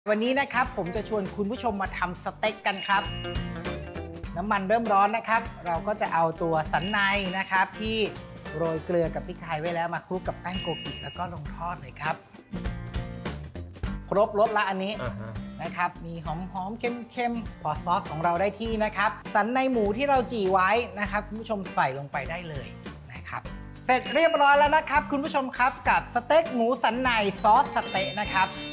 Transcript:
วันนี้นะครับผมจะชวนคุณผู้ชมมาทำสเต็กกันครับน้ำมันเริ่มร้อนนะครับเราก็จะเอาตัวสันในนะครับที่โรยเกลือกับพริกไทยไว้แล้วมาคลุกกับแป้งโกกิแล้วก็ลงทอดเลยครับครบรสละอันนี้นะครับมีหอมๆเค็มๆพอซอสของเราได้ที่นะครับสันในหมูที่เราจี่ไว้นะครับคุณผู้ชมใส่ลงไปได้เลยนะครับเสร็จเรียบร้อยแล้วนะครับคุณผู้ชมครับกับสเต็กหมูสันในซอสสเต๊ะนะครับ